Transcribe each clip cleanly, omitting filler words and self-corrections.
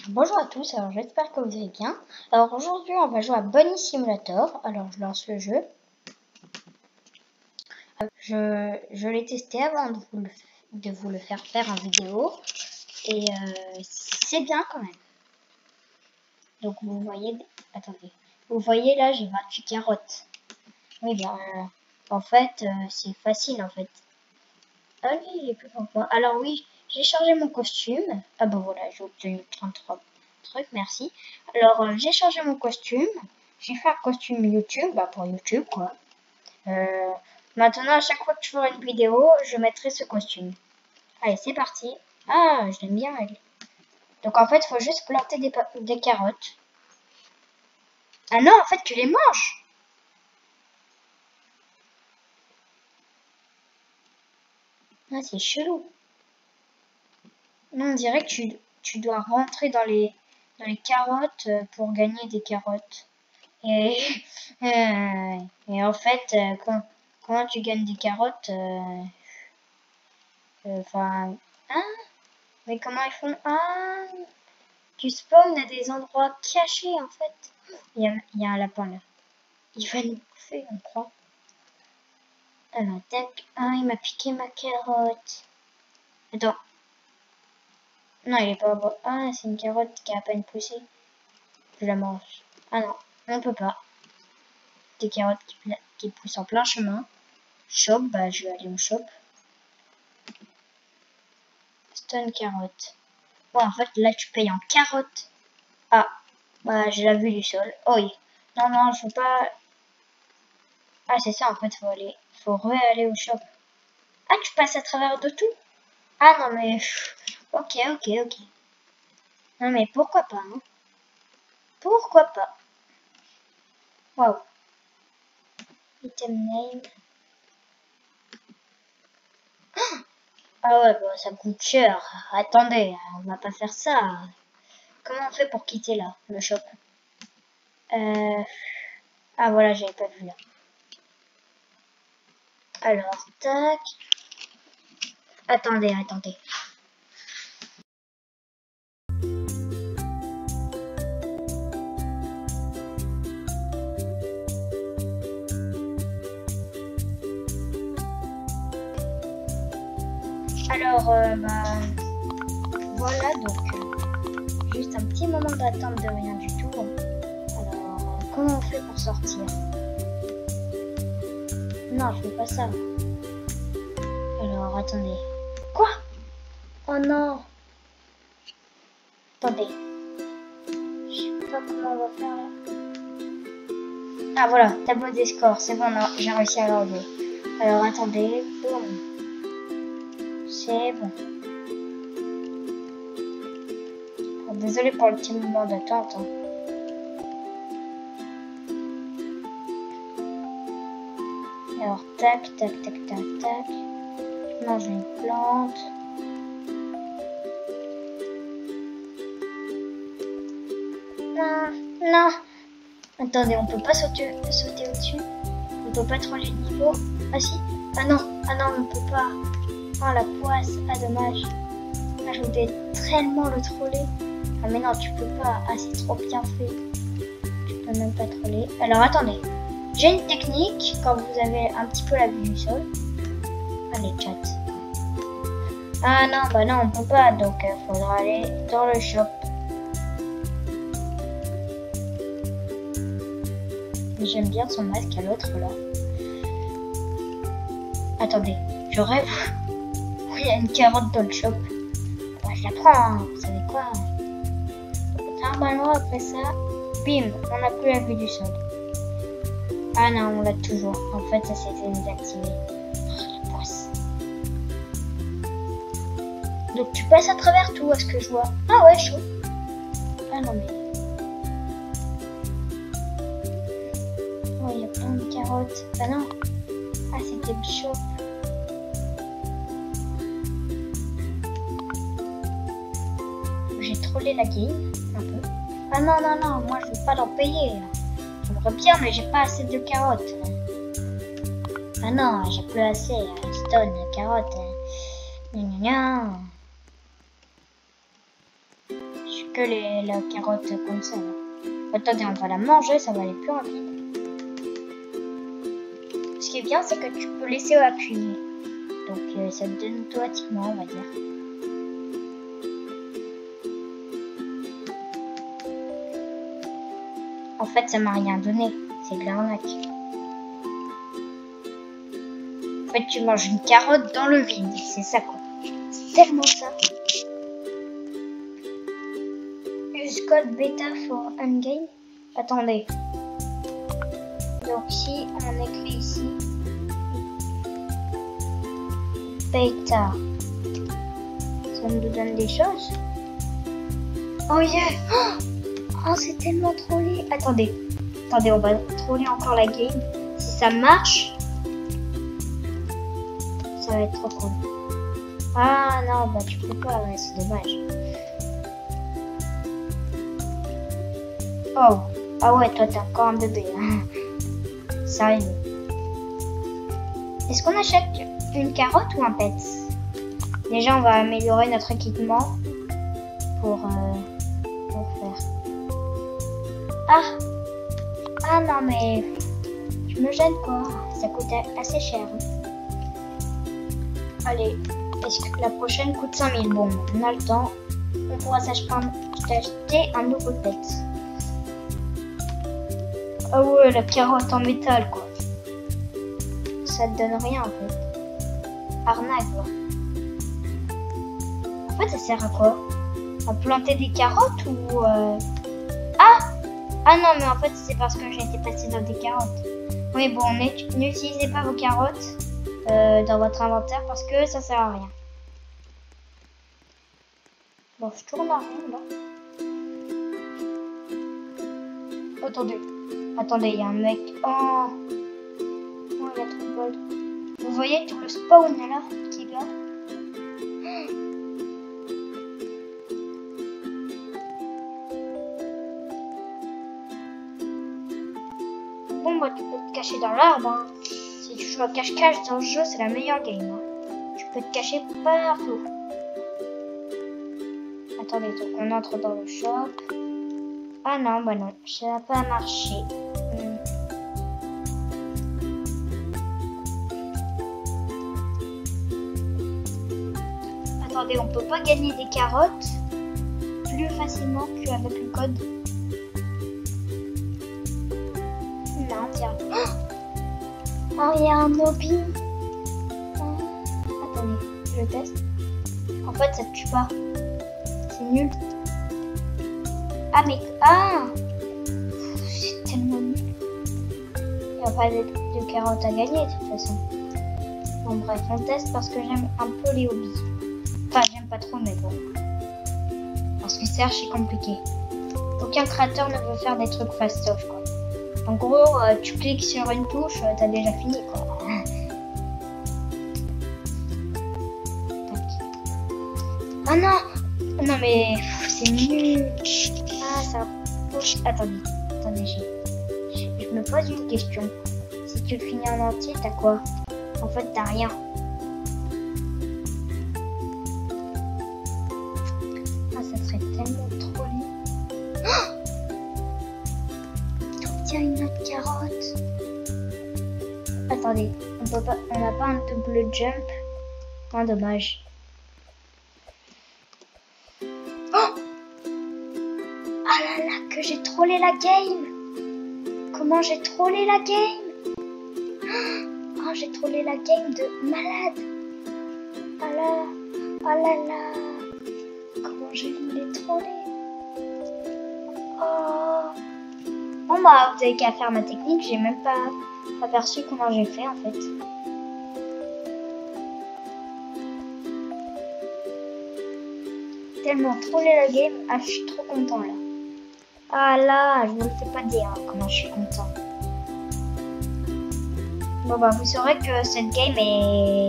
Bonjour à tous, alors j'espère que vous allez bien. Alors aujourd'hui on va jouer à Bunny Simulator. Alors je lance le jeu. Je l'ai testé avant de vous le faire en vidéo. Et c'est bien quand même. Donc vous voyez, attendez. Vous voyez là j'ai 28 carottes. Oui bien, en fait c'est facile en fait. Ah lui il est plus grand que moi. Alors oui, j'ai changé mon costume. Ah ben voilà, j'ai obtenu 33 trucs, merci. Alors j'ai changé mon costume. J'ai fait un costume YouTube, bah pour YouTube quoi. Maintenant à chaque fois que je ferai une vidéo, je mettrai ce costume. Allez c'est parti. Ah je l'aime bien elle. Donc en fait il faut juste planter des carottes. Ah non en fait tu les manges. Ah c'est chelou. Non on dirait que tu dois rentrer dans les carottes pour gagner des carottes. Et, et en fait, comment tu gagnes des carottes enfin, hein? Mais comment ils font? Ah, tu spawns à des endroits cachés en fait. Il y a un lapin là. Il va nous bouffer, on croit. Alors, tac. Ah, il m'a piqué ma carotte. Attends. Non, il est pas beau. Ah, c'est une carotte qui a à peine poussé. Je la mange. Ah non, on peut pas. Des carottes qui poussent en plein chemin. Shop, bah je vais aller au shop. Stone carotte. Bon, en fait, là, tu payes en carottes. Ah, bah, j'ai la vue du sol. Oh, oui. Non, non, je veux pas... Ah, c'est ça, en fait, faut re-aller au shop. Ah, tu passes à travers de tout? Ah, non, mais... Ok. Non, mais pourquoi pas, hein? Pourquoi pas? Waouh. Item name. Ah ouais, bah, ça coûte cher. Attendez, on va pas faire ça. Comment on fait pour quitter, là, le shop? Ah, voilà, j'avais pas vu, là. Alors, tac. Attendez. Alors, bah, voilà, donc, juste un petit moment d'attente de rien du tout. Alors, comment on fait pour sortir? Non, je fais pas ça. Alors, attendez. Quoi? Oh non! Attendez. Je sais pas comment on va faire là. Ah voilà, tableau des scores, c'est bon, j'ai réussi à l'enlever. Alors, attendez, boum. C'est bon. Désolé pour le petit moment d'attente. Hein. Alors, tac. Je mange une plante. Non. Attendez, on peut pas sauter au-dessus. On peut pas troller le niveau. Ah si. Ah non, on peut pas. Oh la poisse. Ah dommage. Ah, je voulais tellement le troller. Ah mais non, tu peux pas. Ah c'est trop bien fait. Tu peux même pas troller. Alors attendez. J'ai une technique quand vous avez un petit peu la vue du sol. Allez chat. Ah non, bah non, on peut pas. Donc il faudra aller dans le shop. J'aime bien son masque à l'autre là. Attendez, je rêve. Il y a une carotte dans le shop. Bah, je la prends, hein. Vous savez quoi? Normalement après ça, bim, on n'a plus la vue du sol. Ah non, on l'a toujours. En fait, ça s'était désactivé. La poisse. Donc tu passes à travers tout, à ce que je vois. Ah ouais, chaud. Ah non mais... Oh, il y a plein de carottes. Ah non. Ah, c'était le shop. J'ai trollé la game, un peu. Ah non, moi je veux pas l'en payer. J'aimerais bien, mais j'ai pas assez de carottes. Ah non, j'ai plus assez. Stone, carottes. Je suis que la carotte comme ça. Là. Attendez, on va la manger, ça va aller plus rapide. Ce qui est bien, c'est que tu peux laisser appuyer. Donc ça te donne automatiquement, on va dire. En fait, ça m'a rien donné. C'est de l'arnaque. En fait, tu manges une carotte dans le vide. C'est ça, quoi. C'est tellement ça. Use code beta for endgame. Attendez. Donc, si on écrit ici beta, ça nous donne des choses. Oh yeah! Oh, c'est tellement trollé. Attendez, on va troller encore la game. Si ça marche, ça va être trop cool. Ah non, bah tu peux pas, ouais, c'est dommage. Oh, ah ouais, toi t'es encore un bébé. Hein. Sérieux. Est-ce qu'on achète une carotte ou un pet? Déjà, on va améliorer notre équipement pour faire. Ah non, mais tu me gênes pas. Ça coûte assez cher. Allez, est-ce que la prochaine coûte 5000? Bon, on a le temps. On pourra s'acheter un nouveau pet. Ah ouais, la carotte en métal, quoi. Ça te donne rien, en fait. Arnaque, quoi. En fait, ça sert à quoi? À planter des carottes ou... Ah non, mais en fait, c'est parce que j'ai été passé dans des carottes. Oui, bon, n'utilisez pas vos carottes dans votre inventaire parce que ça sert à rien. Bon, je tourne en rond, là. Attendez, il y a un mec. Oh, il a trop de gold. Vous voyez tout le spawn là qui est là? Bon, bah, tu peux te cacher dans l'arbre. Hein. Si tu joues à cache-cache dans ce jeu, c'est la meilleure game. Hein. Tu peux te cacher partout. Attendez, donc on entre dans le shop. Ah non, bah non, ça n'a pas marché. Attendez, on peut pas gagner des carottes plus facilement qu'avec le code. Non, tiens. Oh, il y a un hobby. Attendez, je teste. En fait, ça te tue pas. C'est nul. Ah, mais... Ah, c'est tellement nul. Il n'y a pas de carottes à gagner, de toute façon. Bon, bref, on teste parce que j'aime un peu les hobbies. Enfin, j'aime pas trop, mais bon. Parce que c'est archi compliqué. Aucun créateur ne veut faire des trucs fastoche, quoi. En gros, tu cliques sur une touche, t'as déjà fini, quoi. Ah non! Non, mais c'est nul. Ah, ça bouge. Attendez, je me pose une question. Si tu le finis en entier, t'as quoi? En fait, t'as rien. Ah, ça serait tellement trop laid. Oh, tiens, une autre carotte. Attendez, on n'a pas un double jump. Oh, dommage. Ah là là, que j'ai trollé la game! Comment j'ai trollé la game? Oh, j'ai trollé la game de malade! Ah là là! Comment j'ai voulu troller? Oh! Bon bah, vous avez qu'à faire ma technique, j'ai même pas aperçu comment j'ai fait en fait. Tellement trollé la game, ah je suis trop content là. Ah là, je ne vous le fais pas dire comment je suis content. Bon bah vous saurez que cette game est...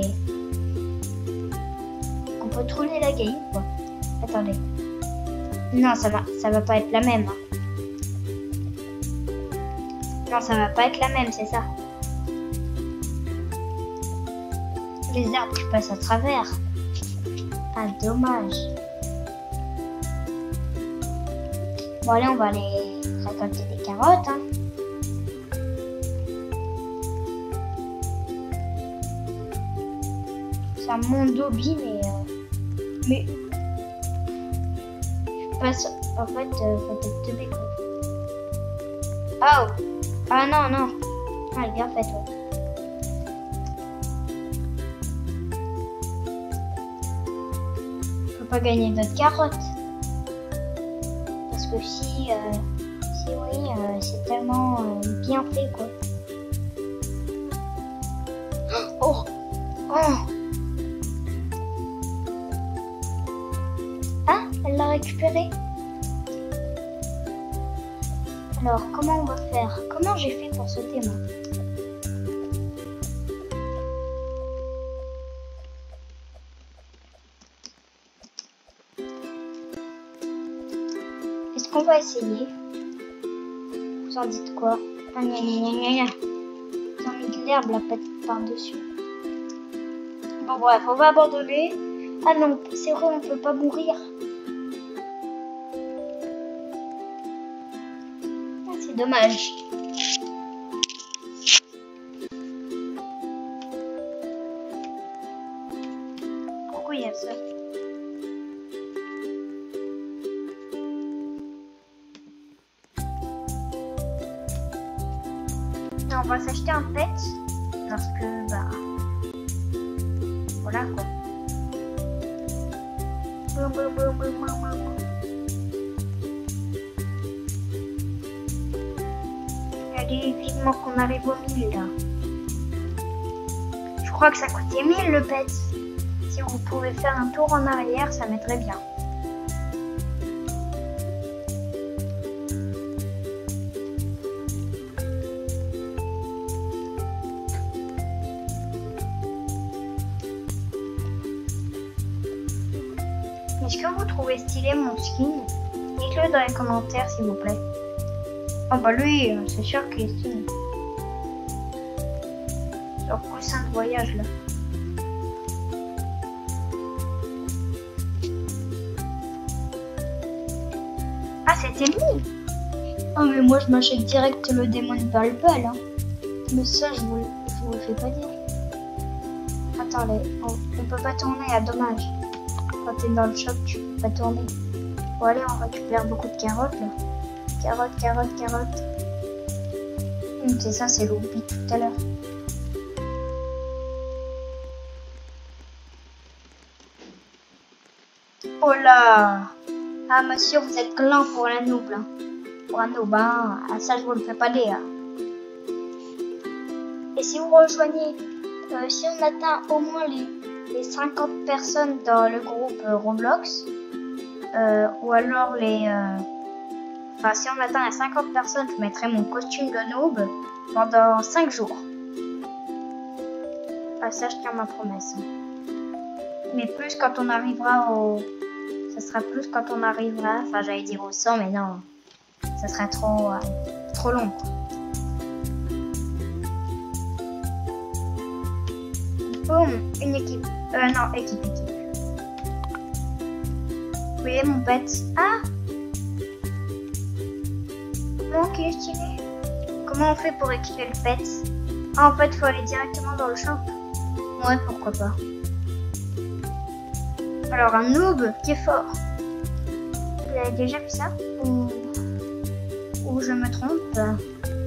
On peut troller la game quoi. Attendez. Non, ça va pas être la même. Hein. Non, ça va pas être la même, c'est ça. Les arbres qui passent à travers. Ah, dommage. Bon, allez, on va aller récolter des carottes. Hein. C'est un monde d'hobby, mais je passe. En fait, faut être teubé quoi. Oh! Ah non, non. Ah, bien fait, toi. On peut pas gagner d'autres carottes. Parce que si oui, c'est tellement bien fait, quoi. Oh! Oh! Ah, elle l'a récupéré. Alors, comment on va faire? Comment j'ai fait pour sauter, moi? Est-ce qu'on va essayer? Vous en dites quoi? Ah, gna, gna, gna, gna, gna. Ils ont mis de l'herbe là, par-dessus. Bon, bref, on va abandonner. Ah non, c'est vrai, on peut pas mourir. Ah, c'est dommage. Pourquoi il y a ça? Non, on va s'acheter un pet. Parce que, bah... Voilà, quoi. Allez, vivement qu'on arrive au 1000 là. Je crois que ça coûtait 1000 le pet. Si vous pouvez faire un tour en arrière, ça m'aiderait bien. Est-ce que vous trouvez stylé mon skin? Dites-le dans les commentaires s'il vous plaît. Oh bah lui, c'est sûr qu'il est stylé. Sur coussin de voyage là. Ah c'était lui. Oh mais moi je m'achète direct le démon Purple hein. Mais ça je vous le fais pas dire. Attendez, on peut pas tourner, ah dommage. Quand t'es dans le shop, tu peux pas tourner. Bon allez, on récupère beaucoup de carottes là. Carottes, carottes, carottes. C'est ça, c'est l'oubli tout à l'heure. Oh là! Ah monsieur, vous êtes lent pour un noob là. Pour un noob, hein. Ah ça je vous le fais pas dire. Et si vous rejoignez, si on atteint au moins les 50 personnes dans le groupe Roblox, ou alors enfin si on atteint les 50 personnes, je mettrai mon costume de noob pendant 5 jours. Ah ça je tiens ma promesse. Mais plus quand on arrivera au... Ça sera plus quand on arrivera, enfin j'allais dire au 100 mais non. Ça sera trop long quoi. Boum, une équipe. Non, équipe. Vous voyez mon pet? Ah! Ok, stylé. Comment on fait pour équiper le pet? Ah, en fait, il faut aller directement dans le shop. Ouais, pourquoi pas. Alors, un noob qui est fort. Vous avez déjà vu ça? Ou je me trompe?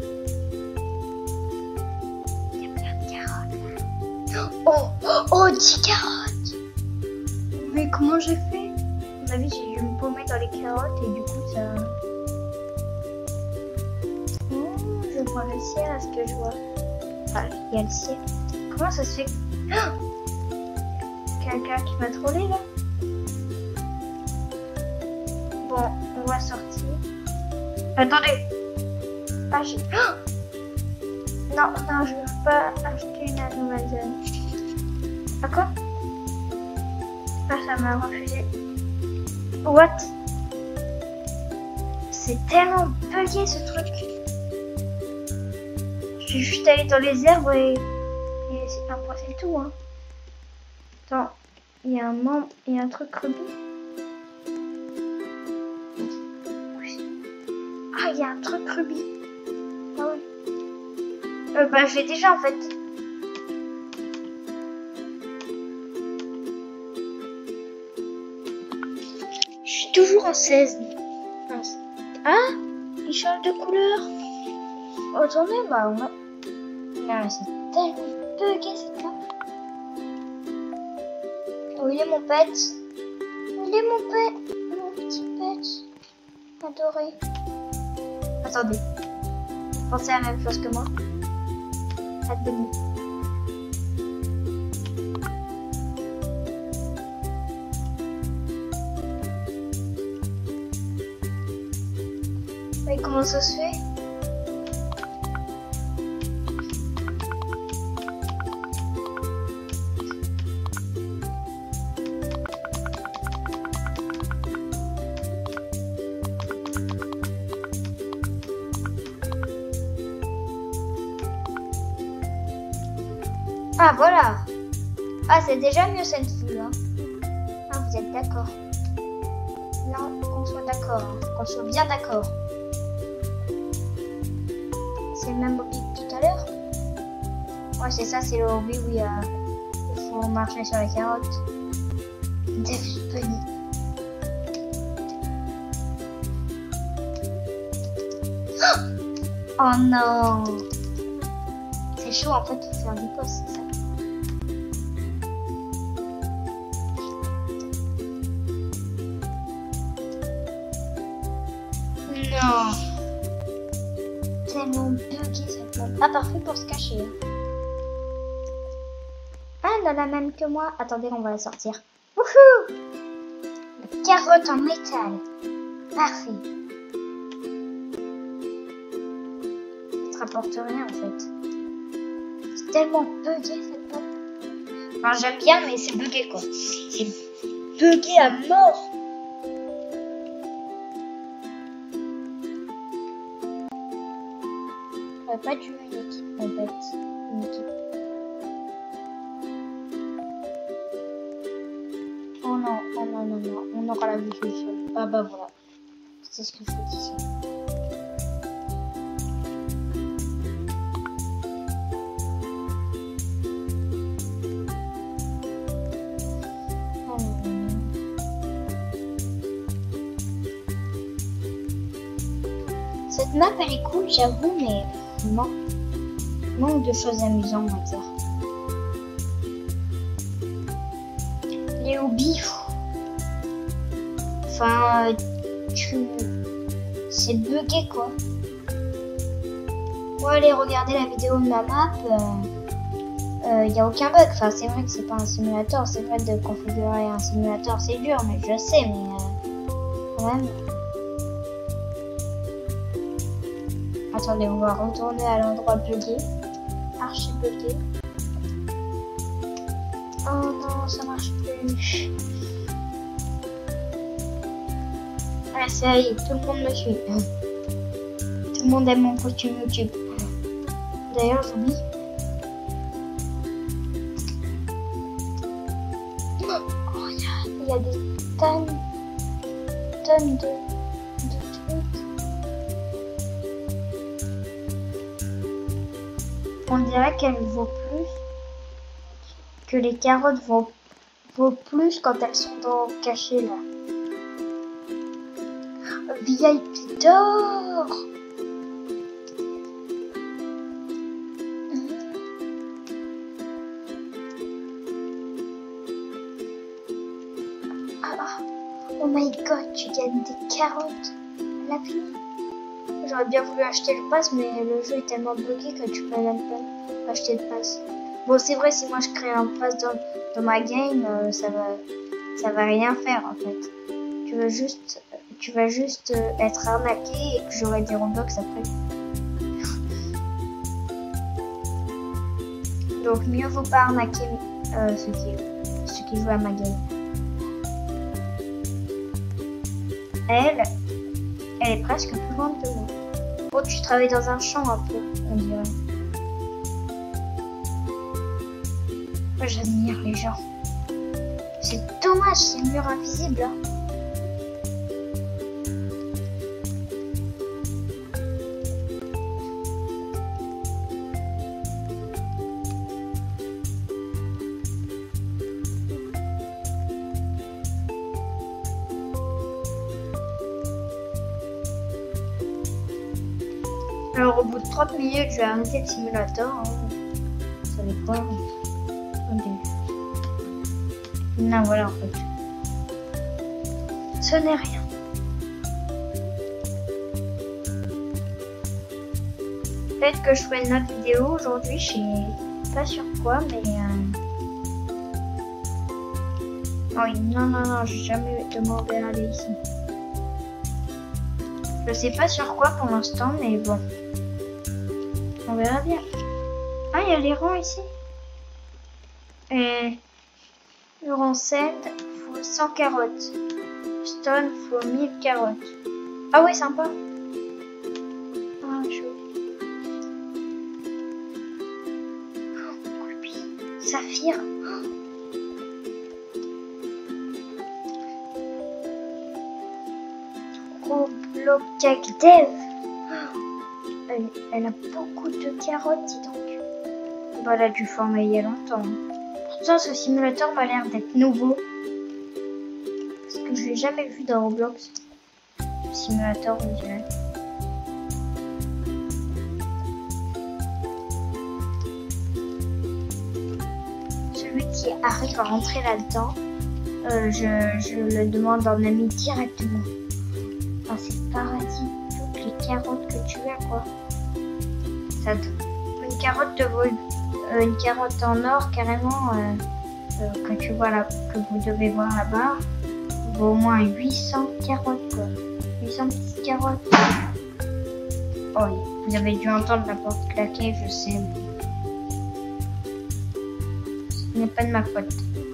Oh, 10 carottes! Mais comment j'ai fait? À mon avis, j'ai dû me paumer dans les carottes et du coup, ça... Oh, je vois le ciel à ce que je vois. Enfin, il y a le ciel. Comment ça se fait? Oh, quelqu'un qui m'a trollé, là? Bon, on va sortir. Attendez! Ah, j'ai... Oh non, je veux pas acheter une nouvelle zone. D'accord? Ah, ça m'a refusé. What? C'est tellement bugué ce truc. Je suis juste allé dans les herbes et c'est tout. Hein. Attends, il y a un truc rebut. il y a un truc rubis. Ah ouais. Bah, je l'ai déjà en fait. Je suis toujours en 16. Ah, il change de couleur. Oh, attendez, bah, on va... Non, c'est tellement bugué cette map. Oh, il est mon pet. Il est mon pet. Mon petit pet. Adoré. Attendez. Pensez à la même chose que moi. Faites de nuit. Mais comment ça se fait? Ah voilà. Ah, c'est déjà mieux cette vue hein. Ah, vous êtes d'accord? Non, qu'on soit d'accord, hein. Qu'on soit bien d'accord. C'est le même hobby que tout à l'heure? Ouais, c'est ça, c'est le hobby où il faut marcher sur les carottes. David Bunny. Oh non! C'est chaud en fait de faire des pauses, c'est ça. Non! Tellement bugué cette map. Ah, parfait pour se cacher. Ah, elle a la même que moi. Attendez, on va la sortir. Wouhou! La carotte en métal. Parfait. Ça te rapporte rien en fait. C'est tellement bugué cette map. Enfin, j'aime bien, mais c'est bugué quoi. C'est bugué à mort. J'aurais pas dû une équipe en fait. Une équipe. Oh non, oh non, non, non. On aura la vue du sol. Ah bah voilà. C'est ce que je vous disais. Cette map elle est cool j'avoue mais manque de choses amusantes on va dire. Les hobbies, enfin c'est bugué quoi. Pour aller regarder la vidéo de ma map, y a aucun bug. Enfin c'est vrai que c'est pas un simulateur, c'est vrai de configurer un simulateur c'est dur mais je sais mais quand même. Attendez, on va retourner à l'endroit bugué. Archi bugué. Oh non, ça marche plus. Ah, ça y est, tout le monde me suit. Tout le monde aime mon costume YouTube. D'ailleurs, j'oublie. Oh, il y a des tonnes de trucs. On dirait qu'elle vaut plus, que les carottes vaut plus quand elles sont cachées là. VIP d'or. Oh my god, tu gagnes des carottes à l'infini. J'aurais bien voulu acheter le pass, mais le jeu est tellement bloqué que tu peux même pas acheter le pass. Bon, c'est vrai, si moi je crée un pass dans ma game, ça va rien faire en fait. Tu vas juste être arnaqué et que j'aurai des Robux après. Donc mieux vaut pas arnaquer ceux qui jouent à ma game. Elle est presque plus grande que moi. Oh, tu travailles dans un champ un peu, on dirait. Moi, j'admire les gens. C'est dommage, c'est le mur invisible. Hein. Alors au bout de 30 minutes, je vais arrêter le simulateur. Hein. Vous savez quoi? Okay. Non, voilà en fait. Ce n'est rien. Peut-être que je ferai une autre vidéo aujourd'hui, je sais pas sur quoi, mais... Oh, non, j'ai jamais demandé à aller ici. Je sais pas sur quoi pour l'instant, mais bon. On verra bien. Ah, il y a les rangs ici. Et le rang 7, faut 100 carottes. Stone, faut 1000 carottes. Ah ouais, sympa. Ah, chaud. Oh, rubis. Saphir. Roblox Cake Dev. Elle a beaucoup de carottes, dis donc. Bah, elle a dû former il y a longtemps. Pourtant, ce simulateur m'a l'air d'être nouveau. Parce que je l'ai jamais vu dans Roblox. Le simulateur, on dirait. Celui qui arrive à rentrer là-dedans, je le demande en ami directement. Ah, c'est paradis. Toutes les carottes que tu as, quoi. Ça une carotte te vaut une carotte en or carrément que tu vois là, que vous devez voir là-bas, vaut au moins 800 carottes quoi. 800 petites carottes. Oh, vous avez dû entendre la porte claquer, je sais. Mais... ce n'est pas de ma faute.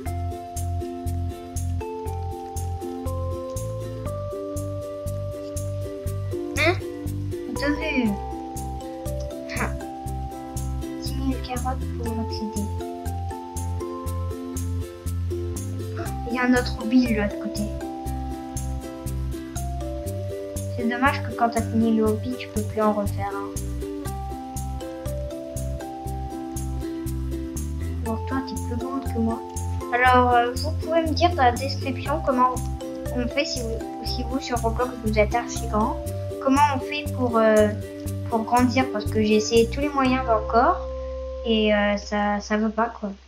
Hein? De vue. 10 000 carottes pour accéder. Il y a un autre hobby de l'autre côté. C'est dommage que quand tu as fini le hobby, tu peux plus en refaire un. Bon, toi, tu es plus grande que moi. Alors, vous pouvez me dire dans la description comment on fait si vous sur Roblox vous êtes archi grand. Comment on fait pour grandir parce que j'ai essayé tous les moyens encore et ça veut pas quoi.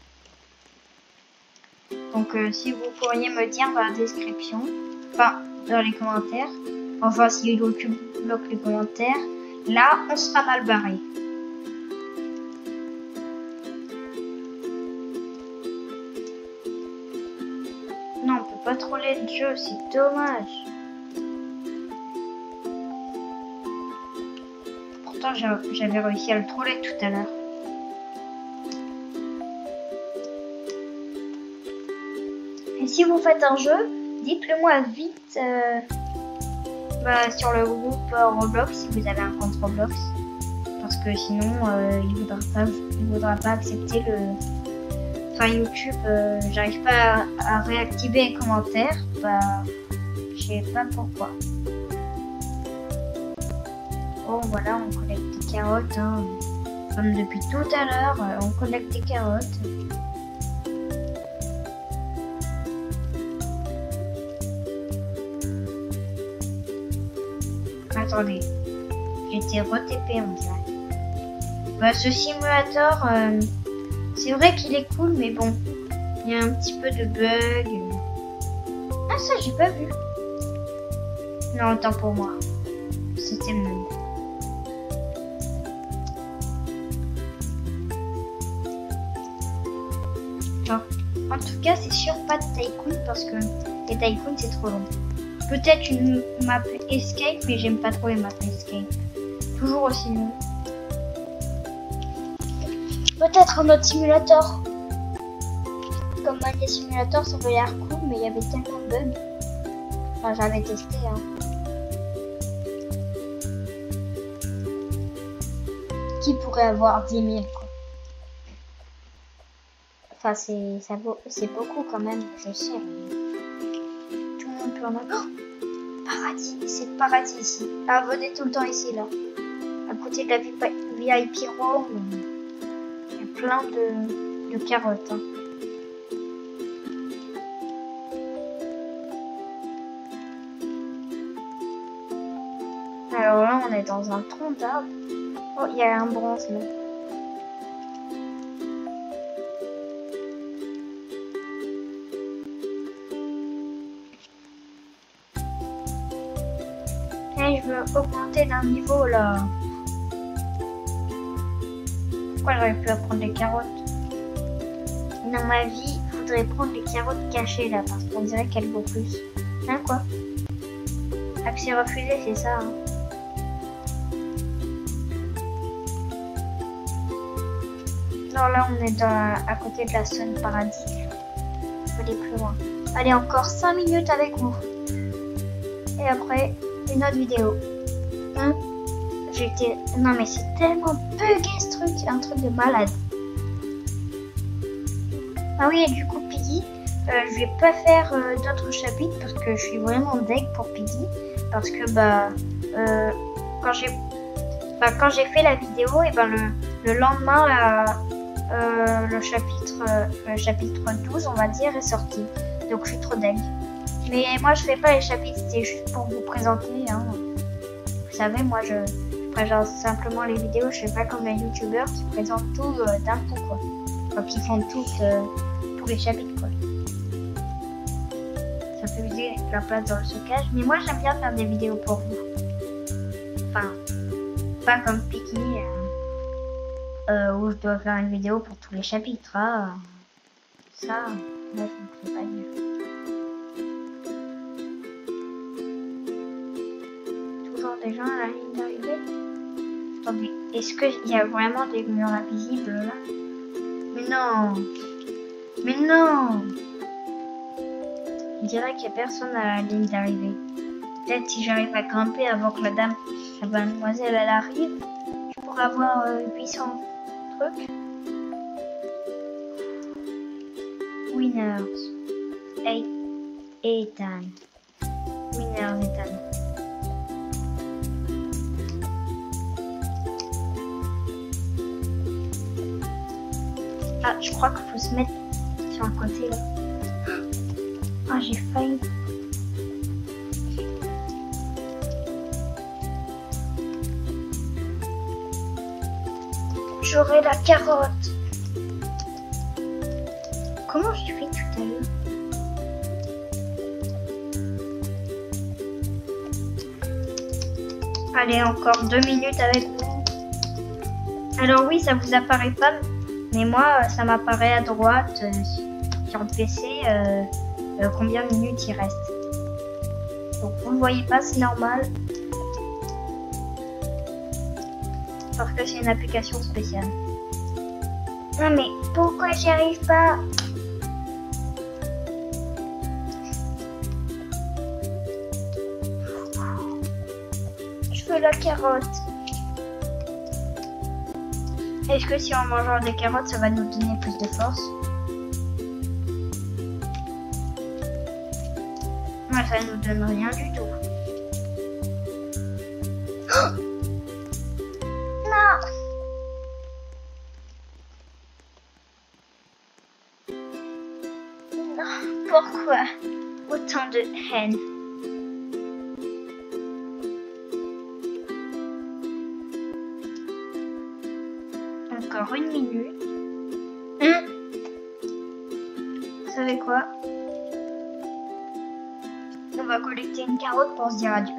Donc si vous pourriez me dire dans la description, enfin dans les commentaires, enfin si YouTube bloque les commentaires, là on sera mal barré. Non, on peut pas troller le jeu, c'est dommage. Pourtant j'avais réussi à le troller tout à l'heure. Et si vous faites un jeu, dites-le moi vite sur le groupe Roblox si vous avez un compte Roblox. Parce que sinon il voudra pas accepter le... Enfin YouTube, j'arrive pas à réactiver les commentaires. Bah, je sais pas pourquoi. Bon voilà, on collecte des carottes. Hein. Comme depuis tout à l'heure, on collecte des carottes. Attendez, j'ai été re-TP on dirait. Bah, ce simulateur, c'est vrai qu'il est cool, mais bon, il y a un petit peu de bug. Ah ça, j'ai pas vu. Non, autant pour moi. C'était mieux. Genre, en tout cas, c'est sûr pas de tycoon parce que les tycoons c'est trop long. Peut-être une map escape, mais j'aime pas trop les maps escape. Toujours aussi long. Peut-être un autre simulateur. Comme Mania Simulator, ça avait l'air cool, mais il y avait tellement de bugs. Enfin, j'avais testé. Hein. Qui pourrait avoir 10 000 quoi. Enfin, c'est beaucoup quand même, je sais. Tout le monde peut en avoir. Oh, paradis, c'est le paradis ici. Ah, venez tout le temps ici, là. À côté de la VIP Room, il y a plein de carottes. Hein. Alors là, on est dans un tronc d'arbre. Oh, il y a un bronze là. Et je veux augmenter d'un niveau là. Pourquoi j'aurais pu apprendre les carottes? Dans ma vie, il faudrait prendre les carottes cachées là, parce qu'on dirait qu'elles vaut plus. Hein, quoi? Accès refusé, c'est ça. Hein. Non, là, on est à côté de la zone paradis. Il faut aller plus loin. Allez, encore 5 minutes avec vous. Et après, une autre vidéo. Hein? Non, mais c'est tellement bugué ce truc, un truc de malade. Ah oui, et du coup, Piggy, je vais pas faire d'autres chapitres parce que je suis vraiment deg pour Piggy. Parce que, quand j'ai fait la vidéo, et le lendemain, le chapitre 12, on va dire, est sorti. Donc, je suis trop deg. Mais moi, je fais pas les chapitres, c'était juste pour vous présenter. Hein. Vous savez, moi, je présente simplement les vidéos. Je fais pas comme les youtubeurs qui présentent tout d'un coup, quoi. Donc, ils font tous les chapitres, quoi. Ça peut user la place dans le stockage. Mais moi, j'aime bien faire des vidéos pour vous. Enfin, pas comme Piggy, où je dois faire une vidéo pour tous les chapitres. Hein. Ça, moi, je ne sais pas dire. Des gens à la ligne d'arrivée. Attendez, est-ce qu'il y a vraiment des murs invisibles là? Mais non! Mais non! Je dirais qu'il n'y a personne à la ligne d'arrivée. Peut-être si j'arrive à grimper avant que la mademoiselle elle arrive, je pourrais avoir 800 trucs. Winners. Ethan. Winners Ethan. Ah, je crois qu'il faut se mettre sur un côté là. Ah, j'ai failli. J'aurai la carotte. Comment j'ai fait tout à l'heure? Allez, encore 2 minutes avec vous. Alors oui, ça vous apparaît pas. Mais moi, ça m'apparaît à droite sur le PC combien de minutes il reste. Donc vous ne voyez pas, c'est normal. Parce que c'est une application spéciale. Non mais pourquoi j'y arrive pas? Je veux la carotte. Est-ce que si en mangeant des carottes, ça va nous donner plus de force? Ouais, ça nous donne rien du tout. Oh non! Non, pourquoi autant de haine? Encore 1 minute. Vous savez quoi? On va collecter une carotte pour se dire adieu.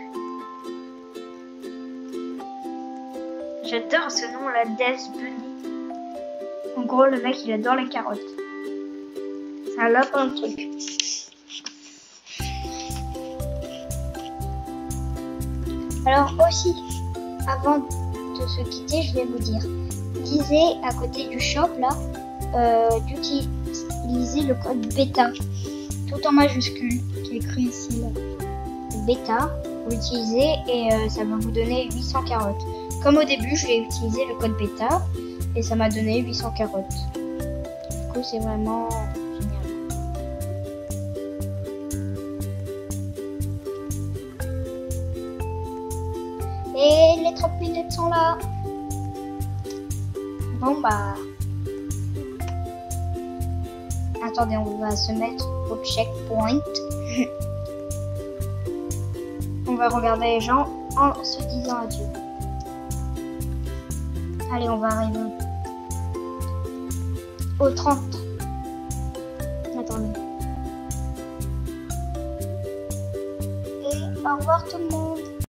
J'adore ce nom, la Death Bunny. En gros, le mec, il adore les carottes. C'est un lapin, le truc. Alors aussi, avant de se quitter, je vais vous dire. Lisez à côté du shop là, d'utiliser le code bêta, tout en majuscule, qui est écrit ici là. Bêta, vous l'utilisez et ça va vous donner 800 carottes. Comme au début, je vais utiliser le code bêta et ça m'a donné 800 carottes. Du coup, c'est vraiment génial. Et les 30 minutes sont là. Bon bah, attendez, on va se mettre au checkpoint. On va regarder les gens. en se disant adieu. Allez, on va arriver au 30. Attendez. Et au revoir tout le monde.